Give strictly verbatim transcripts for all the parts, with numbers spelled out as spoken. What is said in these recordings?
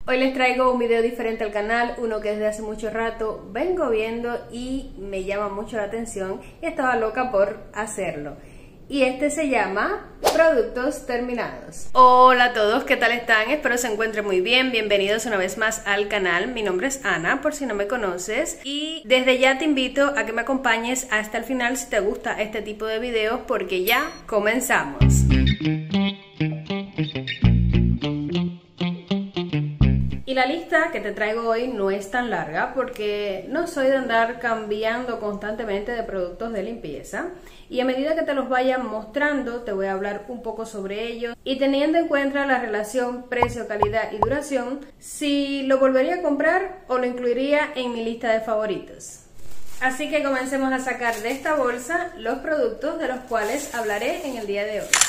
Hoy les traigo un video diferente al canal, uno que desde hace mucho rato vengo viendo y me llama mucho la atención y estaba loca por hacerlo. Y este se llama Productos Terminados. Hola a todos, ¿qué tal están? Espero se encuentren muy bien. Bienvenidos una vez más al canal. Mi nombre es Ana, por si no me conoces. Y desde ya te invito a que me acompañes hasta el final si te gusta este tipo de videos, porque ya comenzamos. Y la lista que te traigo hoy no es tan larga porque no soy de andar cambiando constantemente de productos de limpieza, y a medida que te los vaya mostrando te voy a hablar un poco sobre ellos y teniendo en cuenta la relación precio, calidad y duración, si lo volvería a comprar o lo incluiría en mi lista de favoritos. Así que comencemos a sacar de esta bolsa los productos de los cuales hablaré en el día de hoy.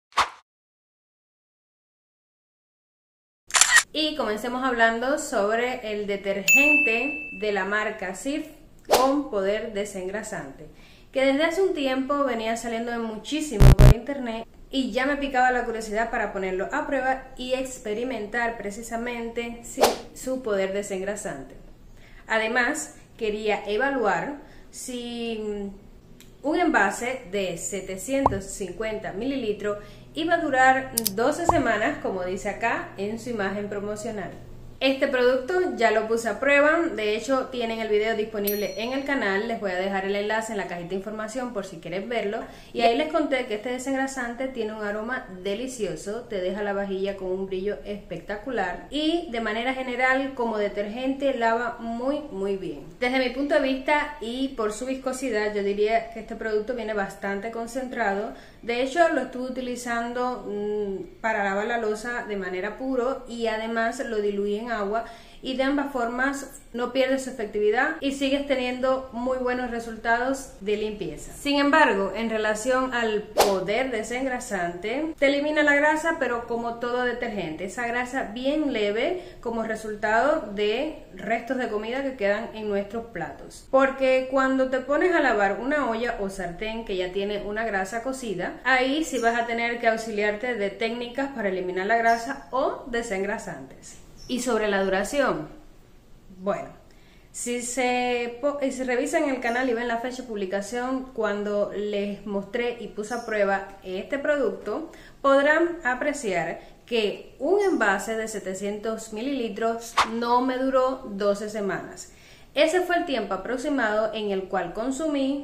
Y comencemos hablando sobre el detergente de la marca Cif con poder desengrasante, que desde hace un tiempo venía saliendo muchísimo por internet y ya me picaba la curiosidad para ponerlo a prueba y experimentar precisamente sí, su poder desengrasante. Además, quería evaluar si un envase de setecientos cincuenta mililitros iba a durar doce semanas, como dice acá en su imagen promocional. Este producto ya lo puse a prueba, de hecho tienen el video disponible en el canal, les voy a dejar el enlace en la cajita de información por si quieres verlo, y ahí les conté que este desengrasante tiene un aroma delicioso, te deja la vajilla con un brillo espectacular y de manera general como detergente lava muy muy bien. Desde mi punto de vista y por su viscosidad yo diría que este producto viene bastante concentrado, de hecho lo estuve utilizando mmm, para lavar la loza de manera puro y además lo diluí en agua y de ambas formas no pierde su efectividad y sigues teniendo muy buenos resultados de limpieza. Sin embargo, en relación al poder desengrasante, te elimina la grasa, pero como todo detergente, esa grasa bien leve como resultado de restos de comida que quedan en nuestros platos. Porque cuando te pones a lavar una olla o sartén que ya tiene una grasa cocida, ahí sí vas a tener que auxiliarte de técnicas para eliminar la grasa o desengrasantes. Y sobre la duración, bueno, si se, si se revisan el canal y ven la fecha de publicación cuando les mostré y puse a prueba este producto, podrán apreciar que un envase de setecientos mililitros no me duró doce semanas. Ese fue el tiempo aproximado en el cual consumí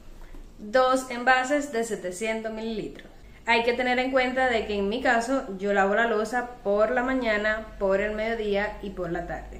dos envases de setecientos mililitros. Hay que tener en cuenta de que en mi caso yo lavo la loza por la mañana, por el mediodía y por la tarde.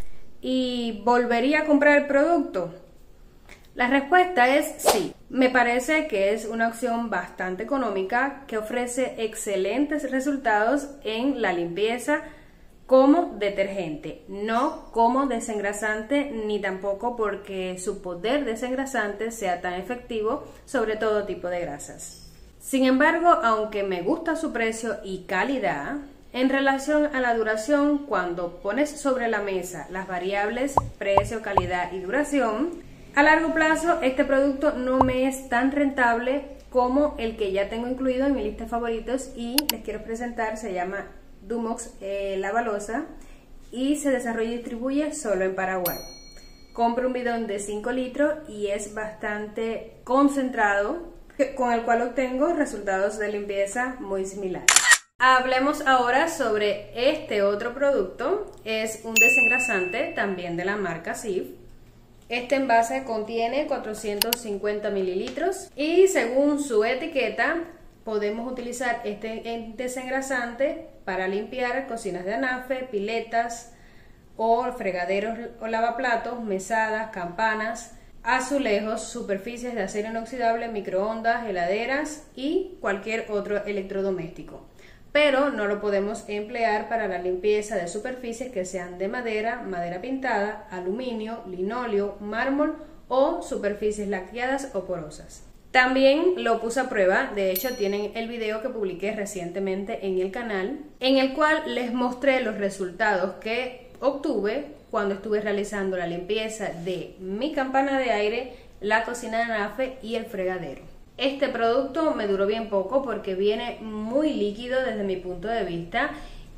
¿Y volvería a comprar el producto? La respuesta es sí. Me parece que es una opción bastante económica que ofrece excelentes resultados en la limpieza como detergente, no como desengrasante ni tampoco porque su poder desengrasante sea tan efectivo sobre todo tipo de grasas. Sin embargo, aunque me gusta su precio y calidad, en relación a la duración, cuando pones sobre la mesa las variables precio, calidad y duración, a largo plazo este producto no me es tan rentable como el que ya tengo incluido en mi lista de favoritos y les quiero presentar. Se llama Dumox eh, Lavaloza y se desarrolla y distribuye solo en Paraguay. Compro un bidón de cinco litros y es bastante concentrado, con el cual obtengo resultados de limpieza muy similares. Hablemos ahora sobre este otro producto. Es un desengrasante también de la marca Cif. Este envase contiene cuatrocientos cincuenta mililitros y según su etiqueta podemos utilizar este desengrasante para limpiar cocinas de anafe, piletas o fregaderos o lavaplatos, mesadas, campanas, azulejos, superficies de acero inoxidable, microondas, heladeras y cualquier otro electrodoméstico. Pero no lo podemos emplear para la limpieza de superficies que sean de madera, madera pintada, aluminio, linóleo, mármol o superficies laqueadas o porosas. También lo puse a prueba, de hecho tienen el video que publiqué recientemente en el canal, en el cual les mostré los resultados que obtuve cuando estuve realizando la limpieza de mi campana de aire, la cocina de anafe y el fregadero. Este producto me duró bien poco porque viene muy líquido desde mi punto de vista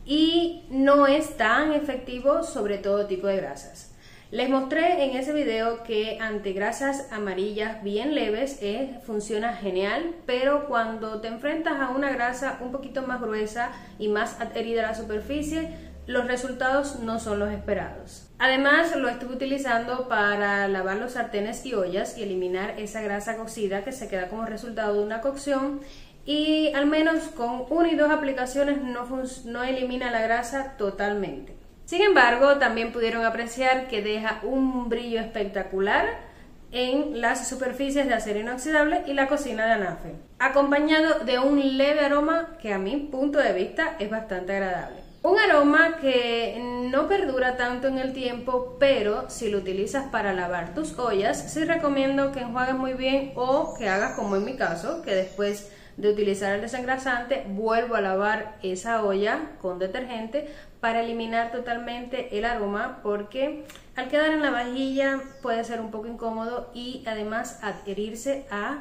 y no es tan efectivo sobre todo tipo de grasas. Les mostré en ese video que ante grasas amarillas bien leves eh, funciona genial, pero cuando te enfrentas a una grasa un poquito más gruesa y más adherida a la superficie, los resultados no son los esperados. Además, lo estuve utilizando para lavar los sartenes y ollas y eliminar esa grasa cocida que se queda como resultado de una cocción, y al menos con una y dos aplicaciones no, no elimina la grasa totalmente. Sin embargo, también pudieron apreciar que deja un brillo espectacular en las superficies de acero inoxidable y la cocina de anafe, acompañado de un leve aroma que a mi punto de vista es bastante agradable. Un aroma que no perdura tanto en el tiempo, pero si lo utilizas para lavar tus ollas, sí recomiendo que enjuagues muy bien o que hagas como en mi caso, que después de utilizar el desengrasante vuelvo a lavar esa olla con detergente para eliminar totalmente el aroma, porque al quedar en la vajilla puede ser un poco incómodo y además adherirse a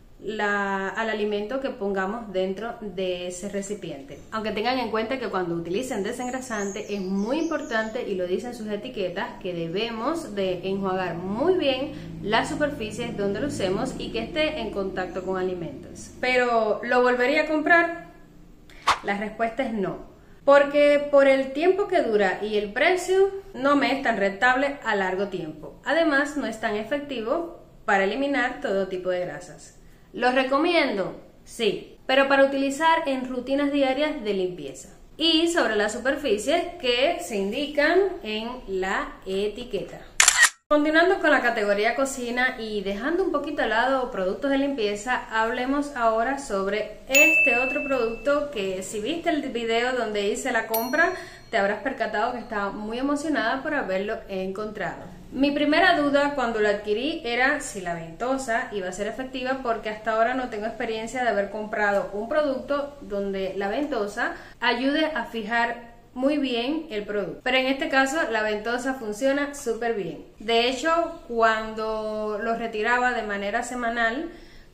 La, al alimento que pongamos dentro de ese recipiente. Aunque tengan en cuenta que cuando utilicen desengrasante es muy importante, y lo dicen sus etiquetas, que debemos de enjuagar muy bien las superficies donde lo usemos y que esté en contacto con alimentos. Pero ¿lo volvería a comprar? La respuesta es no, porque por el tiempo que dura y el precio no me es tan rentable a largo tiempo. Además, no es tan efectivo para eliminar todo tipo de grasas. ¿Los recomiendo? Sí, pero para utilizar en rutinas diarias de limpieza y sobre las superficies que se indican en la etiqueta. Continuando con la categoría cocina y dejando un poquito al lado productos de limpieza, hablemos ahora sobre este otro producto que, si viste el video donde hice la compra, te habrás percatado que estaba muy emocionada por haberlo encontrado. Mi primera duda cuando lo adquirí era si la ventosa iba a ser efectiva, porque hasta ahora no tengo experiencia de haber comprado un producto donde la ventosa ayude a fijar muy bien el producto. Pero en este caso la ventosa funciona súper bien. De hecho, cuando lo retiraba de manera semanal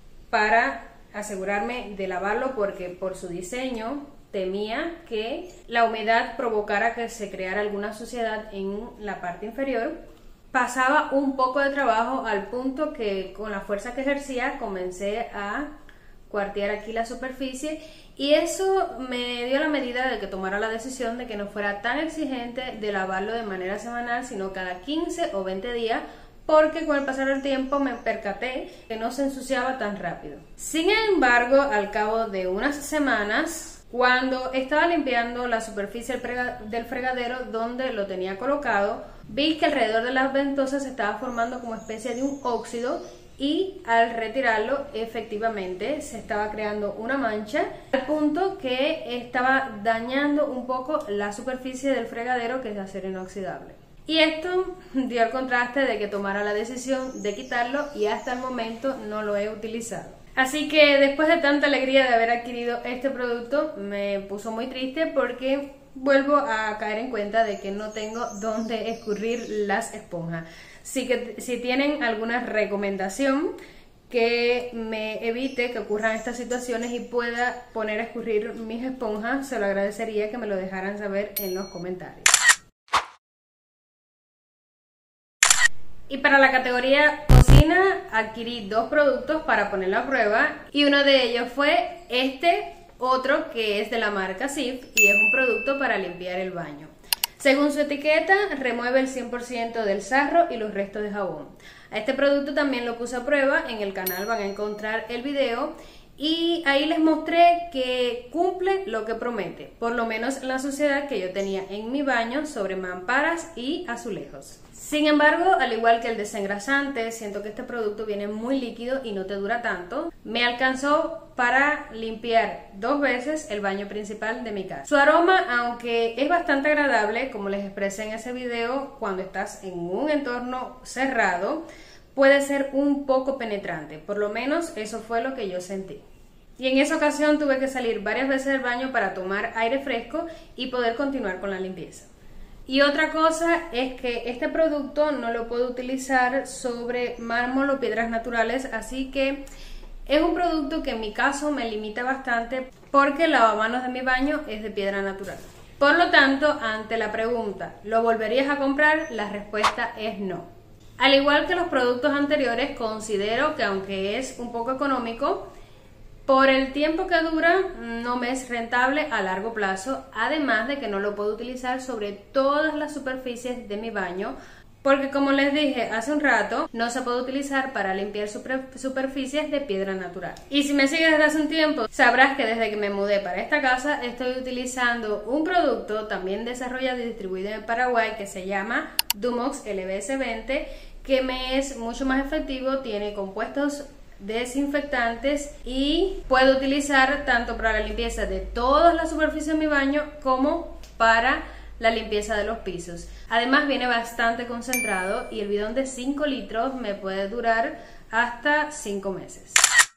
para asegurarme de lavarlo, porque por su diseño temía que la humedad provocara que se creara alguna suciedad en la parte inferior, pasaba un poco de trabajo al punto que con la fuerza que ejercía comencé a cuartear aquí la superficie, y eso me dio la medida de que tomara la decisión de que no fuera tan exigente de lavarlo de manera semanal, sino cada quince o veinte días, porque con el pasar del tiempo me percaté que no se ensuciaba tan rápido. Sin embargo, al cabo de unas semanas, cuando estaba limpiando la superficie del fregadero donde lo tenía colocado, vi que alrededor de las ventosas se estaba formando como especie de un óxido, y al retirarlo efectivamente se estaba creando una mancha, al punto que estaba dañando un poco la superficie del fregadero, que es de acero inoxidable. Y esto dio el contraste de que tomara la decisión de quitarlo, y hasta el momento no lo he utilizado. Así que después de tanta alegría de haber adquirido este producto, me puso muy triste porque vuelvo a caer en cuenta de que no tengo dónde escurrir las esponjas. Así que si tienen alguna recomendación que me evite que ocurran estas situaciones y pueda poner a escurrir mis esponjas, se lo agradecería que me lo dejaran saber en los comentarios. Y para la categoría cocina adquirí dos productos para ponerlo a prueba, y uno de ellos fue este otro que es de la marca Cif y es un producto para limpiar el baño. Según su etiqueta, remueve el cien por ciento del sarro y los restos de jabón. A este producto también lo puse a prueba, en el canal van a encontrar el video, y ahí les mostré que cumple lo que promete, por lo menos la suciedad que yo tenía en mi baño sobre mamparas y azulejos. Sin embargo, al igual que el desengrasante, siento que este producto viene muy líquido y no te dura tanto. Me alcanzó para limpiar dos veces el baño principal de mi casa. Su aroma, aunque es bastante agradable, como les expresé en ese video, cuando estás en un entorno cerrado, puede ser un poco penetrante. Por lo menos eso fue lo que yo sentí. Y en esa ocasión tuve que salir varias veces del baño para tomar aire fresco y poder continuar con la limpieza. Y otra cosa es que este producto no lo puedo utilizar sobre mármol o piedras naturales, así que es un producto que en mi caso me limita bastante, porque el lavamanos de mi baño es de piedra natural. Por lo tanto, ante la pregunta, ¿lo volverías a comprar? La respuesta es no. Al igual que los productos anteriores, considero que aunque es un poco económico, por el tiempo que dura no me es rentable a largo plazo, además de que no lo puedo utilizar sobre todas las superficies de mi baño, porque como les dije hace un rato, no se puede utilizar para limpiar super superficies de piedra natural. Y si me sigues desde hace un tiempo, sabrás que desde que me mudé para esta casa estoy utilizando un producto también desarrollado y distribuido en Paraguay que se llama Dumox L B S veinte, que me es mucho más efectivo, tiene compuestos desinfectantes y puedo utilizar tanto para la limpieza de todas las superficies de mi baño como para la limpieza de los pisos. Además viene bastante concentrado y el bidón de cinco litros me puede durar hasta cinco meses.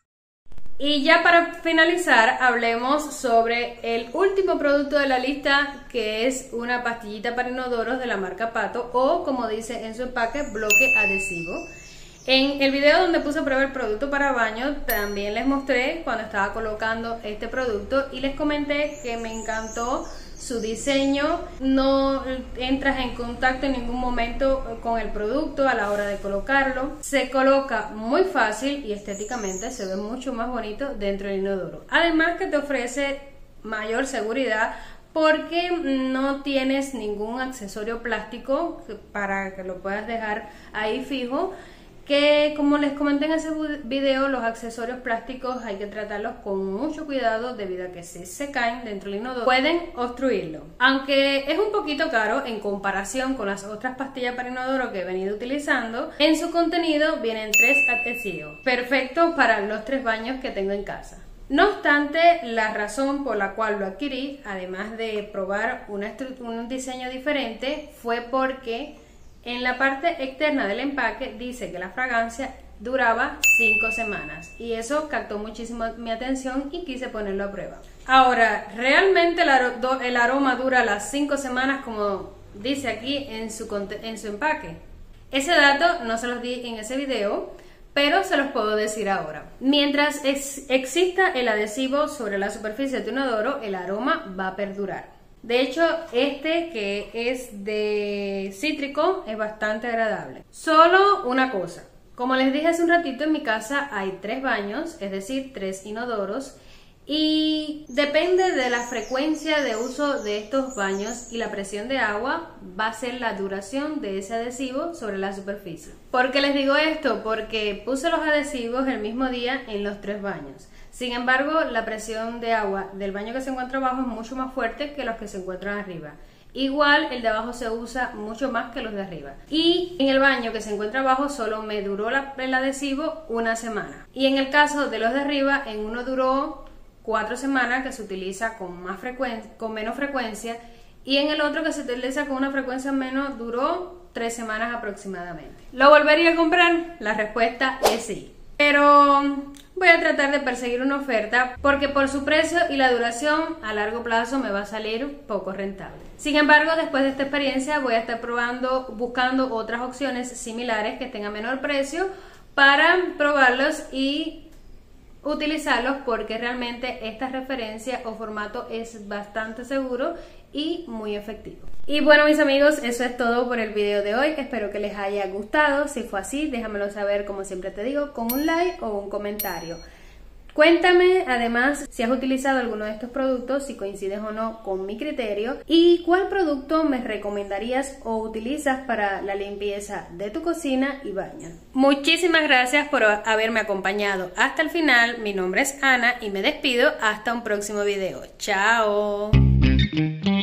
Y ya para finalizar, hablemos sobre el último producto de la lista, que es una pastillita para inodoros de la marca Pato, o como dice en su empaque, bloque adhesivo. En el video donde puse a prueba el producto para baño, también les mostré cuando estaba colocando este producto y les comenté que me encantó su diseño. No entras en contacto en ningún momento con el producto a la hora de colocarlo. Se coloca muy fácil y estéticamente se ve mucho más bonito dentro del inodoro. Además que te ofrece mayor seguridad porque no tienes ningún accesorio plástico para que lo puedas dejar ahí fijo, que como les comenté en ese video, los accesorios plásticos hay que tratarlos con mucho cuidado debido a que si se caen dentro del inodoro pueden obstruirlo. Aunque es un poquito caro en comparación con las otras pastillas para inodoro que he venido utilizando, en su contenido vienen tres adhesivos, perfectos para los tres baños que tengo en casa. No obstante, la razón por la cual lo adquirí, además de probar una un diseño diferente, fue porque en la parte externa del empaque dice que la fragancia duraba cinco semanas y eso captó muchísimo mi atención y quise ponerlo a prueba. Ahora, ¿realmente el, ar el aroma dura las cinco semanas como dice aquí en su, en su empaque? Ese dato no se los di en ese video, pero se los puedo decir ahora. Mientras ex exista el adhesivo sobre la superficie de un inodoro, el aroma va a perdurar. De hecho, este que es de cítrico es bastante agradable. Solo una cosa, como les dije hace un ratito, en mi casa hay tres baños, es decir, tres inodoros, y depende de la frecuencia de uso de estos baños y la presión de agua va a ser la duración de ese adhesivo sobre la superficie. ¿Por qué les digo esto? Porque puse los adhesivos el mismo día en los tres baños. Sin embargo, la presión de agua del baño que se encuentra abajo es mucho más fuerte que los que se encuentran arriba. Igual el de abajo se usa mucho más que los de arriba. Y en el baño que se encuentra abajo solo me duró la, el adhesivo una semana. Y en el caso de los de arriba, en uno duró cuatro semanas, que se utiliza con, más frecuencia, con menos frecuencia. Y en el otro, que se utiliza con una frecuencia menos, duró tres semanas aproximadamente. ¿Lo volvería a comprar? La respuesta es sí. Pero voy a tratar de perseguir una oferta porque por su precio y la duración a largo plazo me va a salir poco rentable. Sin embargo, después de esta experiencia voy a estar probando, buscando otras opciones similares que estén a menor precio para probarlos y utilizarlos, porque realmente esta referencia o formato es bastante seguro y muy efectivo. Y bueno, mis amigos, eso es todo por el video de hoy. Espero que les haya gustado. Si fue así, déjamelo saber, como siempre te digo, con un like o un comentario. Cuéntame además si has utilizado alguno de estos productos, si coincides o no con mi criterio, y cuál producto me recomendarías o utilizas para la limpieza de tu cocina y baño. Muchísimas gracias por haberme acompañado hasta el final. Mi nombre es Ana y me despido hasta un próximo video. ¡Chao!